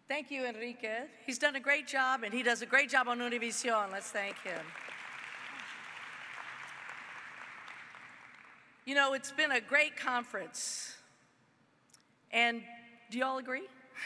Thank you, Enrique. He's done a great job, and he does a great job on Univision. Let's thank him. You know, it's been a great conference. And do you all agree?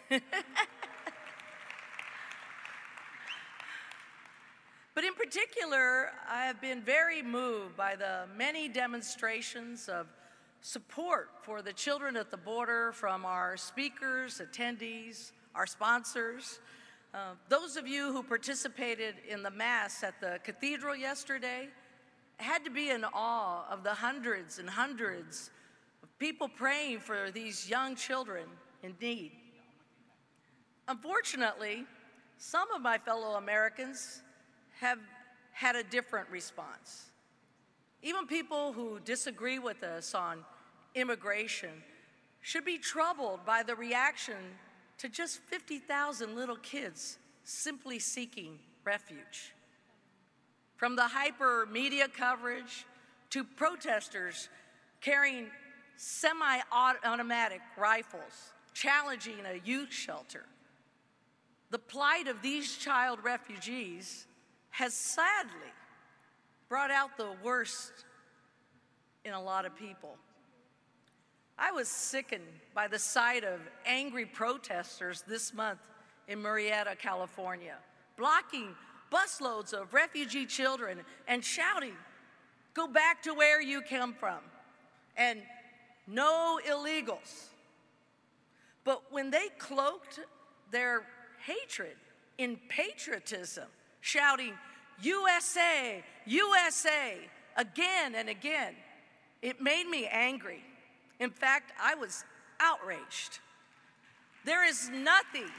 But in particular, I have been very moved by the many demonstrations of support for the children at the border from our speakers, attendees, our sponsors. Those of you who participated in the Mass at the cathedral yesterday had to be in awe of the hundreds and hundreds of people praying for these young children in need. Unfortunately, some of my fellow Americans have had a different response. Even people who disagree with us on immigration should be troubled by the reaction to just 50,000 little kids simply seeking refuge. From the hyper media coverage to protesters carrying semi-automatic rifles, challenging a youth shelter, the plight of these child refugees has sadly brought out the worst in a lot of people. I was sickened by the sight of angry protesters this month in Murguía, California, blocking busloads of refugee children and shouting, "Go back to where you come from," and "No illegals." But when they cloaked their hatred in patriotism, shouting, "USA, USA," again and again, it made me angry. In fact, I was outraged. There is nothing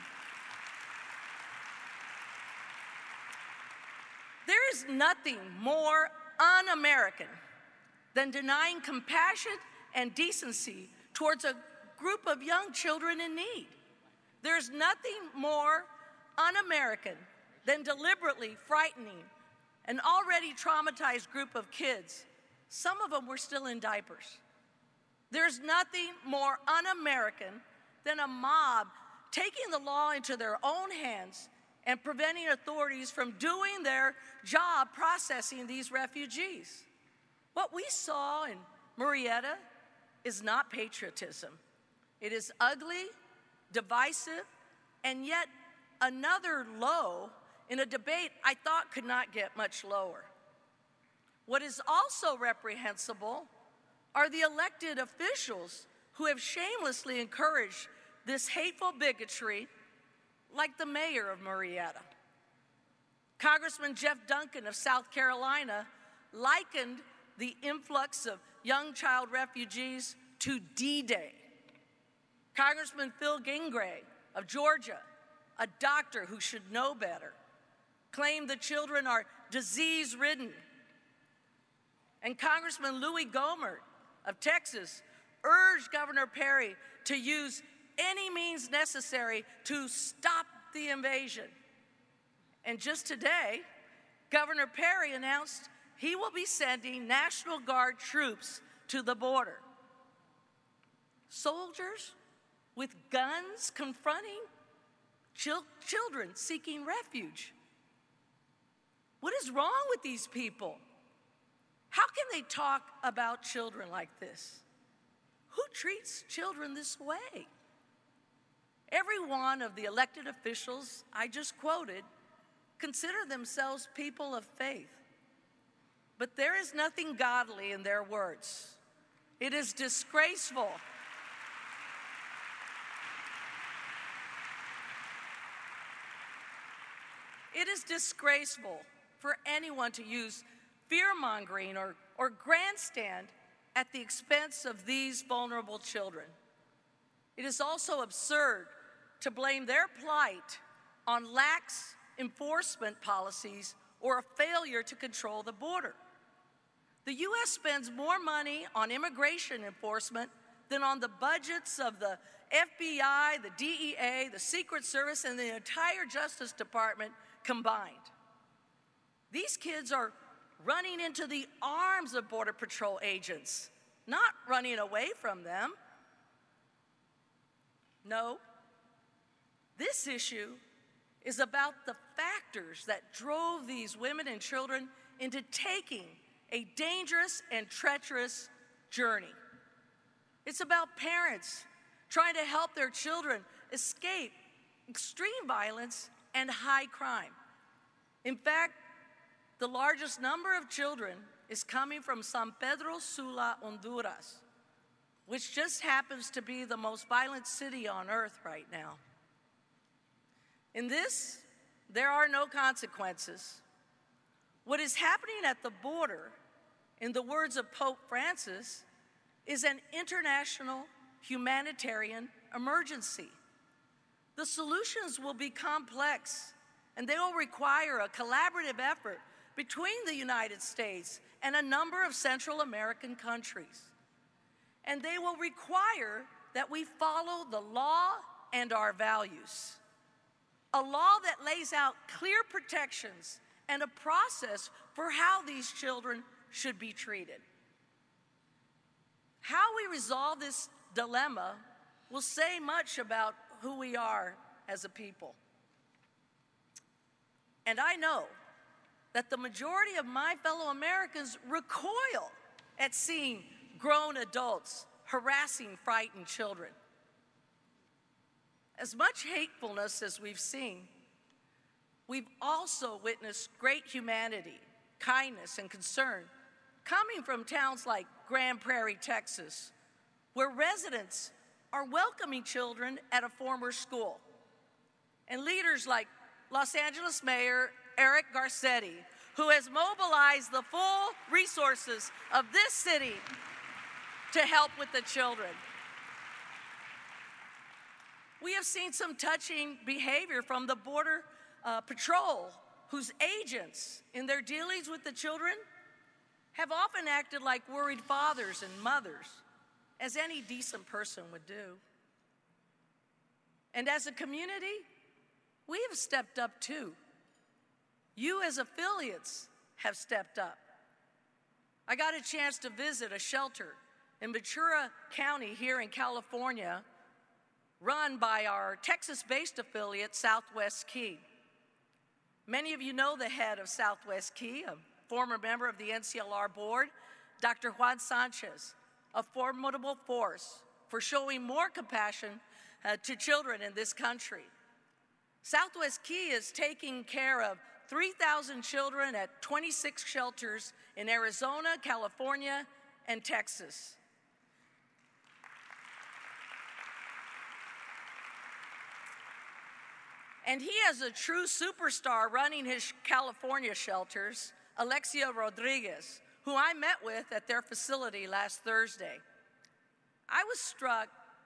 more un-American than denying compassion and decency towards a group of young children in need. There's nothing more un-American than deliberately frightening an already traumatized group of kids. Some of them were still in diapers. There's nothing more un-American than a mob taking the law into their own hands and preventing authorities from doing their job processing these refugees. What we saw in Murrieta is not patriotism. It is ugly, divisive, and yet another low in a debate I thought could not get much lower. What is also reprehensible are the elected officials who have shamelessly encouraged this hateful bigotry, like the mayor of Murrieta. Congressman Jeff Duncan of South Carolina likened the influx of young child refugees to D-Day. Congressman Phil Gingrey of Georgia, a doctor who should know better, claimed the children are disease-ridden. And Congressman Louis Gohmert of Texas urged Governor Perry to use any means necessary to stop the invasion. And just today, Governor Perry announced he will be sending National Guard troops to the border. Soldiers with guns confronting children seeking refuge. What is wrong with these people? How can they talk about children like this? Who treats children this way? Every one of the elected officials I just quoted consider themselves people of faith. But there is nothing godly in their words. It is disgraceful. It is disgraceful for anyone to use fear-mongering or grandstand at the expense of these vulnerable children. It is also absurd to blame their plight on lax enforcement policies or a failure to control the border. The U.S. spends more money on immigration enforcement than on the budgets of the FBI, the DEA, the Secret Service, and the entire Justice Department combined. These kids are running into the arms of Border Patrol agents, not running away from them. No, this This issue is about the factors that drove these women and children into taking a dangerous and treacherous journey. It's about parents trying to help their children escape extreme violence and high crime. In fact, the largest number of children is coming from San Pedro Sula, Honduras, which just happens to be the most violent city on earth right now. In this, there are no consequences. What is happening at the border, in the words of Pope Francis, is an international humanitarian emergency. The solutions will be complex, and they will require a collaborative effort between the United States and a number of Central American countries. And they will require that we follow the law and our values. A law that lays out clear protections and a process for how these children should be treated. How we resolve this dilemma will say much about who we are as a people. And I know that the majority of my fellow Americans recoil at seeing grown adults harassing frightened children. As much hatefulness as we've seen, we've also witnessed great humanity, kindness, and concern coming from towns like Grand Prairie, Texas, where residents are welcoming children at a former school. And leaders like Los Angeles Mayor Eric Garcetti, who has mobilized the full resources of this city to help with the children. We have seen some touching behavior from the Border Patrol, whose agents, in their dealings with the children, have often acted like worried fathers and mothers, as any decent person would do. And as a community, we have stepped up too. You as affiliates have stepped up. I got a chance to visit a shelter in Ventura County here in California, run by our Texas-based affiliate, Southwest Key. Many of you know the head of Southwest Key, a former member of the NCLR board, Dr. Juan Sanchez, a formidable force for showing more compassion to children in this country. Southwest Key is taking care of 3,000 children at 26 shelters in Arizona, California, and Texas. And he has a true superstar running his California shelters, Alexia Rodriguez, who I met with at their facility last Thursday. I was struck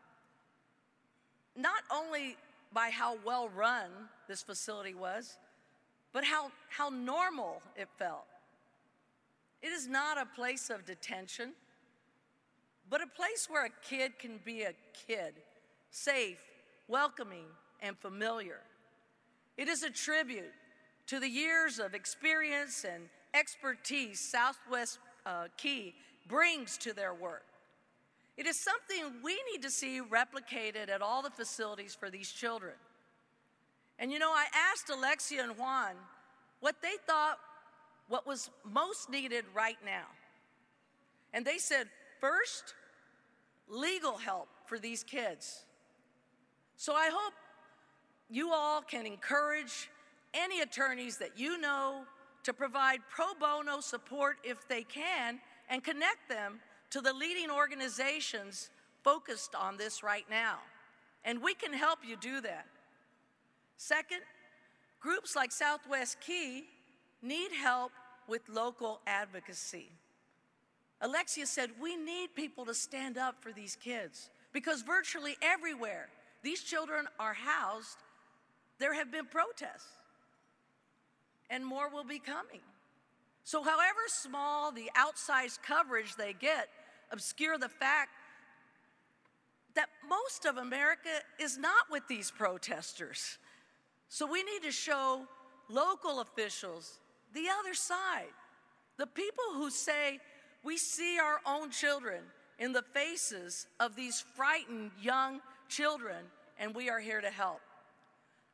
not only by how well run this facility was, but how normal it felt. It is not a place of detention, but a place where a kid can be a kid, safe, welcoming, and familiar. It is a tribute to the years of experience and expertise Southwest Key brings to their work. It is something we need to see replicated at all the facilities for these children. And you know, I asked Alexia and Juan what they thought what was most needed right now. And they said, first, legal help for these kids. So I hope you all can encourage any attorneys that you know to provide pro bono support if they can, and connect them to the leading organizations focused on this right now. And we can help you do that. Second, groups like Southwest Key need help with local advocacy. Alexia said, we need people to stand up for these kids, because virtually everywhere these children are housed, there have been protests, and more will be coming. So however small the outsized coverage they get obscure the fact that most of America is not with these protesters. So we need to show local officials the other side, the people who say, we see our own children in the faces of these frightened young children, and we are here to help.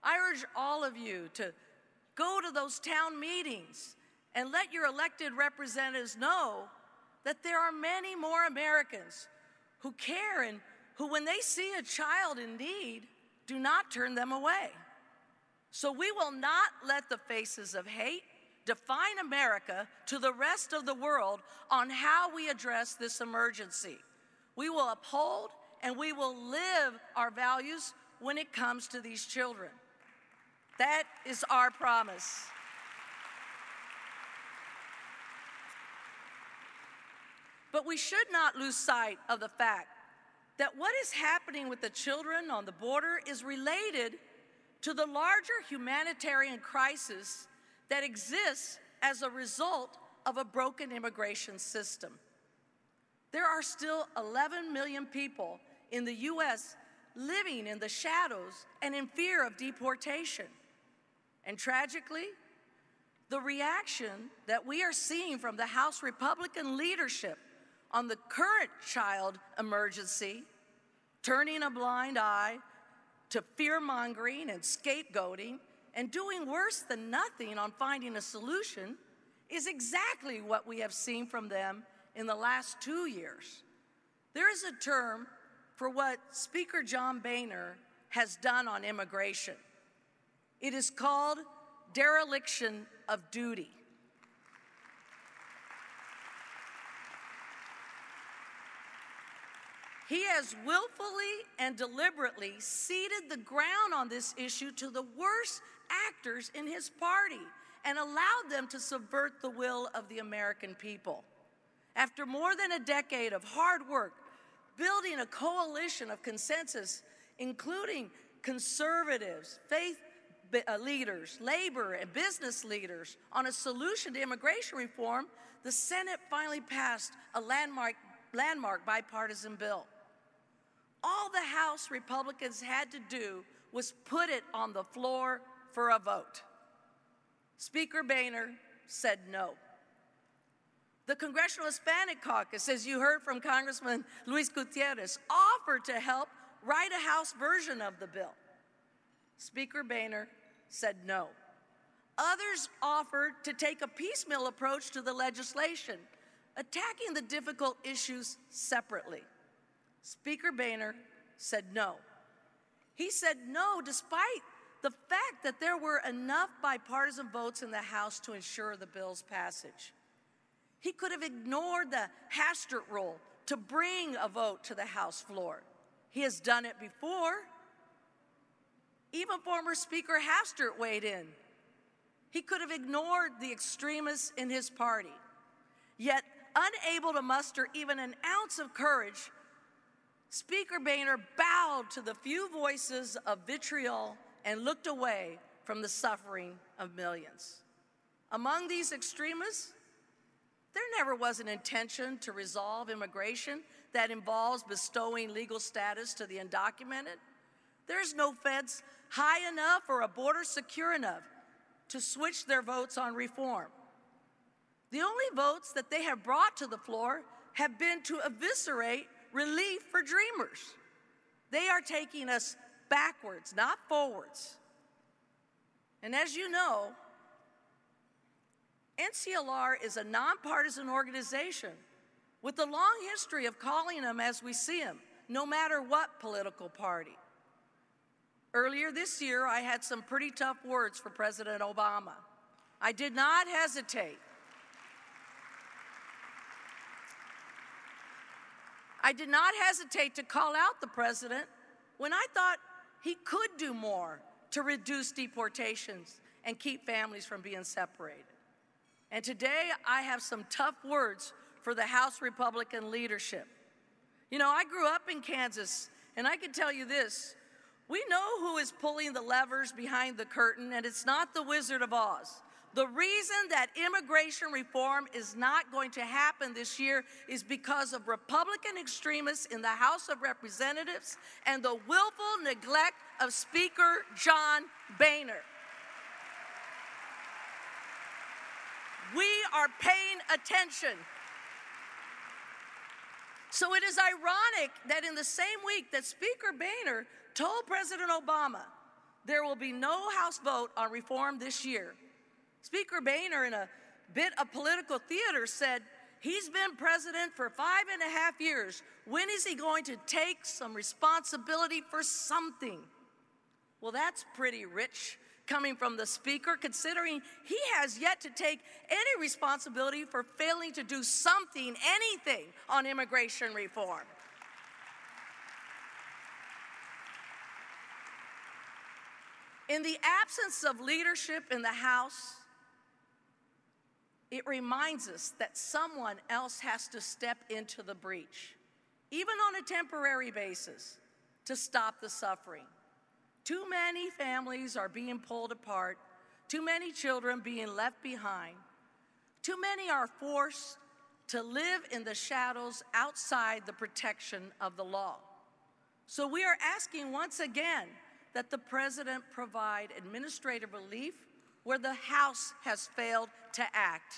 I urge all of you to go to those town meetings and let your elected representatives know that there are many more Americans who care and who, when they see a child in need, do not turn them away. So we will not let the faces of hate define America to the rest of the world on how we address this emergency. We will uphold and we will live our values when it comes to these children. That is our promise. But we should not lose sight of the fact that what is happening with the children on the border is related to the larger humanitarian crisis that exists as a result of a broken immigration system. There are still 11 million people in the U.S. living in the shadows and in fear of deportation. And tragically, the reaction that we are seeing from the House Republican leadership on the current child emergency, turning a blind eye to fear-mongering and scapegoating, and doing worse than nothing on finding a solution, is exactly what we have seen from them in the last 2 years. There is a term for what Speaker John Boehner has done on immigration. It is called dereliction of duty. He has willfully and deliberately ceded the ground on this issue to the worst actors in his party and allowed them to subvert the will of the American people. After more than a decade of hard work, building a coalition of consensus, including conservatives, faith leaders, labor and business leaders, on a solution to immigration reform, the Senate finally passed a landmark bipartisan bill. All the House Republicans had to do was put it on the floor for a vote. Speaker Boehner said no. The Congressional Hispanic Caucus, as you heard from Congressman Luis Gutierrez, offered to help write a House version of the bill. Speaker Boehner said no. Others offered to take a piecemeal approach to the legislation, attacking the difficult issues separately. Speaker Boehner said no. He said no despite the fact that there were enough bipartisan votes in the House to ensure the bill's passage. He could have ignored the Hastert rule to bring a vote to the House floor. He has done it before. Even former Speaker Hastert weighed in. He could have ignored the extremists in his party. Yet, unable to muster even an ounce of courage, Speaker Boehner bowed to the few voices of vitriol and looked away from the suffering of millions. Among these extremists, there never was an intention to resolve immigration that involves bestowing legal status to the undocumented. There's no fence high enough or a border secure enough to switch their votes on reform. The only votes that they have brought to the floor have been to eviscerate relief for dreamers. They are taking us backwards, not forwards. And as you know, NCLR is a nonpartisan organization with a long history of calling them as we see them, no matter what political party. Earlier this year, I had some pretty tough words for President Obama. I did not hesitate. I did not hesitate to call out the president when I thought he could do more to reduce deportations and keep families from being separated. And today, I have some tough words for the House Republican leadership. You know, I grew up in Kansas, and I can tell you this. We know who is pulling the levers behind the curtain, and it's not the Wizard of Oz. The reason that immigration reform is not going to happen this year is because of Republican extremists in the House of Representatives and the willful neglect of Speaker John Boehner. We are paying attention. So it is ironic that in the same week that Speaker Boehner told President Obama there will be no House vote on reform this year. Speaker Boehner, in a bit of political theater, said he's been president for 5.5 years. When is he going to take some responsibility for something? Well, that's pretty rich coming from the Speaker, considering he has yet to take any responsibility for failing to do something, anything, on immigration reform. In the absence of leadership in the House, it reminds us that someone else has to step into the breach, even on a temporary basis, to stop the suffering. Too many families are being pulled apart, too many children being left behind, too many are forced to live in the shadows outside the protection of the law. So we are asking once again that the President provide administrative relief where the House has failed to act.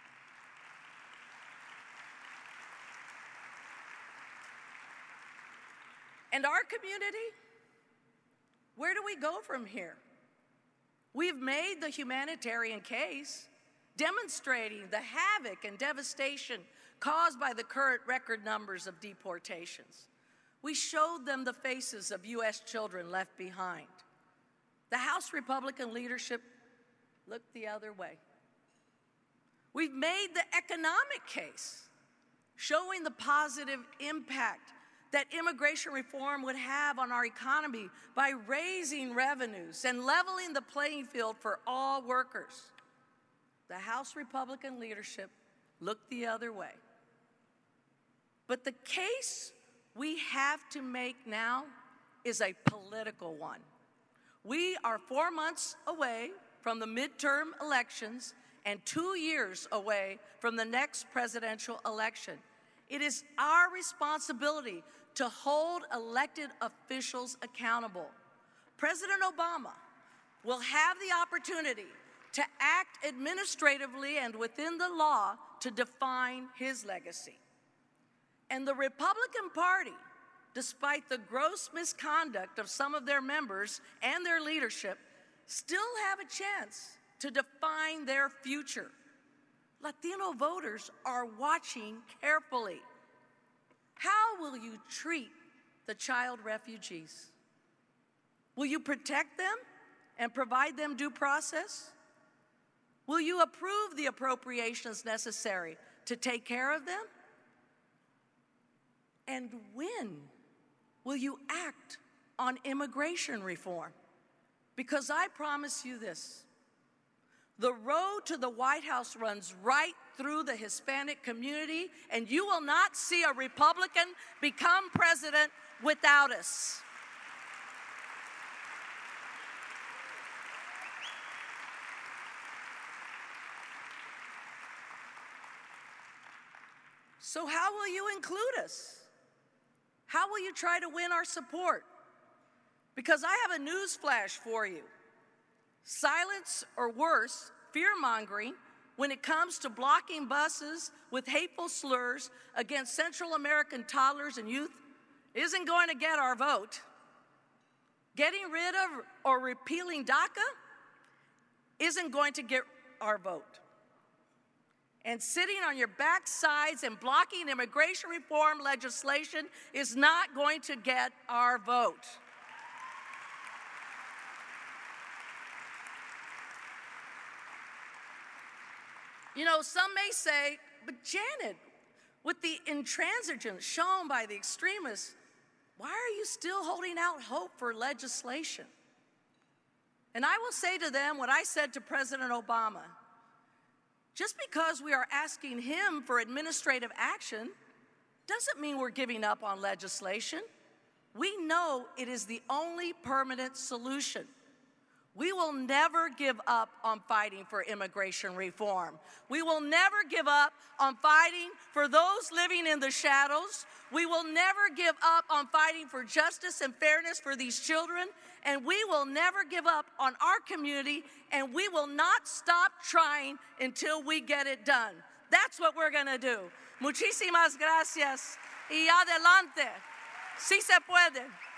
And our community, where do we go from here? We've made the humanitarian case, demonstrating the havoc and devastation caused by the current record numbers of deportations. We showed them the faces of U.S. children left behind. The House Republican leadership looked the other way. We've made the economic case, showing the positive impact that immigration reform would have on our economy by raising revenues and leveling the playing field for all workers. The House Republican leadership looked the other way. But the case we have to make now is a political one. We are 4 months away from the midterm elections and 2 years away from the next presidential election. It is our responsibility to hold elected officials accountable. President Obama will have the opportunity to act administratively and within the law to define his legacy. And the Republican Party, despite the gross misconduct of some of their members and their leadership, still have a chance to define their future. Latino voters are watching carefully. How will you treat the child refugees? Will you protect them and provide them due process? Will you approve the appropriations necessary to take care of them? And when will you act on immigration reform? Because I promise you this, the road to the White House runs right through the Hispanic community, and you will not see a Republican become president without us. So how will you include us? How will you try to win our support? Because I have a news flash for you. Silence, or worse, fear-mongering, when it comes to blocking buses with hateful slurs against Central American toddlers and youth isn't going to get our vote. Getting rid of or repealing DACA isn't going to get our vote. And sitting on your backsides and blocking immigration reform legislation is not going to get our vote. You know, some may say, but Janet, with the intransigence shown by the extremists, why are you still holding out hope for legislation? And I will say to them what I said to President Obama. Just because we are asking him for administrative action doesn't mean we're giving up on legislation. We know it is the only permanent solution. We will never give up on fighting for immigration reform. We will never give up on fighting for those living in the shadows. We will never give up on fighting for justice and fairness for these children. And we will never give up on our community, and we will not stop trying until we get it done. That's what we're going to do. Muchísimas gracias. Y adelante. Sí se puede.